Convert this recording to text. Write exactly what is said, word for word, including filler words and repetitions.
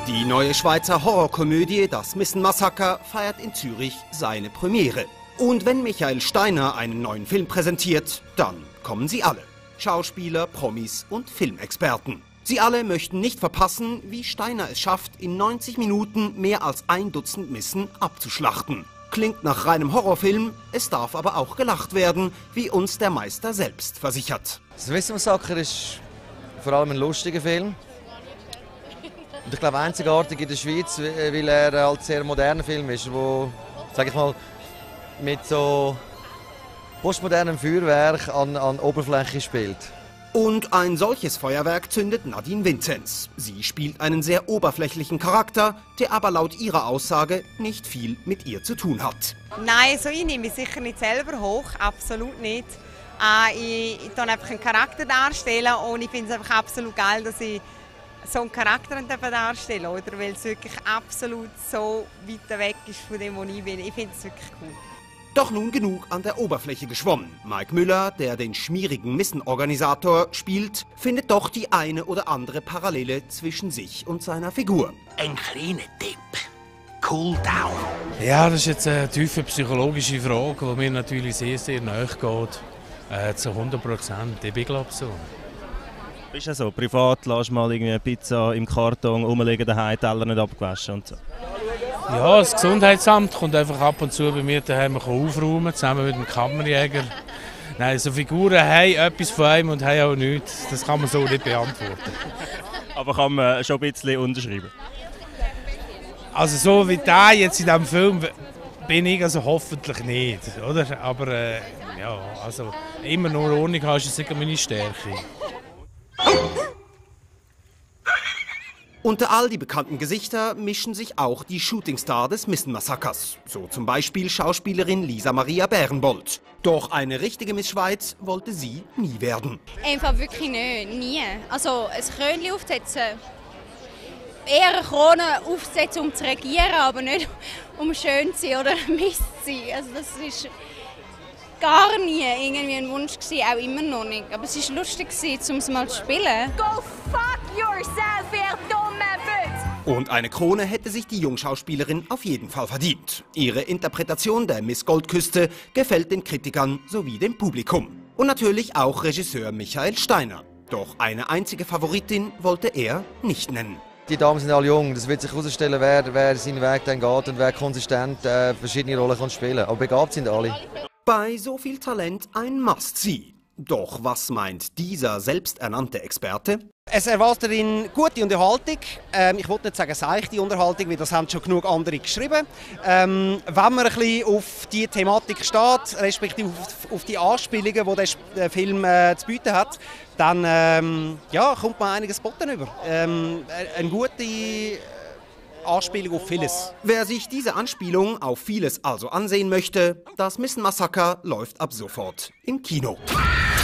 Die neue Schweizer Horrorkomödie Das Missen-Massaker feiert in Zürich seine Premiere. Und wenn Michael Steiner einen neuen Film präsentiert, dann kommen sie alle. Schauspieler, Promis und Filmexperten. Sie alle möchten nicht verpassen, wie Steiner es schafft, in neunzig Minuten mehr als ein Dutzend Missen abzuschlachten. Klingt nach reinem Horrorfilm, es darf aber auch gelacht werden, wie uns der Meister selbst versichert. Das Missen-Massaker ist vor allem ein lustiger Film. Und ich glaube einzigartig in der Schweiz, weil er ein halt sehr moderner Film ist, wo, sag ich mal, mit so postmodernem Feuerwerk an, an Oberfläche spielt. Und ein solches Feuerwerk zündet Nadine Vinzenz. Sie spielt einen sehr oberflächlichen Charakter, der aber laut ihrer Aussage nicht viel mit ihr zu tun hat. Nein, so ich nehme mich sicher nicht selber hoch, absolut nicht. Äh, ich ich darstelle einfach einen Charakter darstellen und ich finde es einfach absolut geil, dass ich so einen Charakter darstellen darf, oder? Weil es wirklich absolut so weit weg ist von dem, wo ich bin. Ich finde es wirklich cool. Doch nun genug an der Oberfläche geschwommen. Mike Müller, der den schmierigen Missenorganisator spielt, findet doch die eine oder andere Parallele zwischen sich und seiner Figur. Ein kleiner Tipp. Cool down. Ja, das ist jetzt eine tiefe psychologische Frage, die mir natürlich sehr, sehr nahe geht. Äh, zu hundert Prozent. Ich bin, glaube so. Bist du so? Privat lässt mal irgendwie eine Pizza im Karton rumliegen, daheim, Teller nicht abgewaschen und so? Ja, das Gesundheitsamt kommt einfach ab und zu bei mir daheim aufräumen, zusammen mit dem Kammerjäger. Nein, so Figuren haben etwas von einem und haben auch nichts. Das kann man so nicht beantworten. Aber kann man schon ein bisschen unterschreiben? Also so wie der jetzt in diesem Film bin ich also hoffentlich nicht, oder? Aber äh, ja, also immer nur Ordnung haben ist sicher meine Stärke. Unter all die bekannten Gesichter mischen sich auch die Shootingstar des Missen-Massakers. So zum Beispiel Schauspielerin Lisa Maria Bärenbold. Doch eine richtige Miss Schweiz wollte sie nie werden. Einfach wirklich nicht, nie. Also ein Krönchen aufsetzen, eher eine Krone aufsetzen, um zu regieren, aber nicht um schön zu sein oder Miss zu sein. Also das ist gar nie irgendwie ein Wunsch gewesen, auch immer noch nicht. Aber es war lustig, um es mal zu spielen. Go fuck yourself, ihr dumme Büt! Und eine Krone hätte sich die Jungschauspielerin auf jeden Fall verdient. Ihre Interpretation der Miss Goldküste gefällt den Kritikern sowie dem Publikum. Und natürlich auch Regisseur Michael Steiner. Doch eine einzige Favoritin wollte er nicht nennen. Die Damen sind alle jung, das wird sich herausstellen, wer, wer seinen Weg dann geht und wer konsistent äh, verschiedene Rollen kann spielen kann. Aber begabt sind alle. Bei so viel Talent ein Must-See. Doch was meint dieser selbsternannte Experte? Es erwartet ihn gute Unterhaltung. Ähm, ich wollte nicht sagen seichte Unterhaltung, weil das haben schon genug andere geschrieben. Ähm, wenn man ein bisschen auf die Thematik steht, respektive auf, auf die Anspielungen, die der Film äh, zu bieten hat, dann ähm, ja, kommt man einiges boten über. Ähm, eine gute Anspielung auf vieles. Wer sich diese Anspielung auf vieles also ansehen möchte, das Missen-Massaker läuft ab sofort im Kino.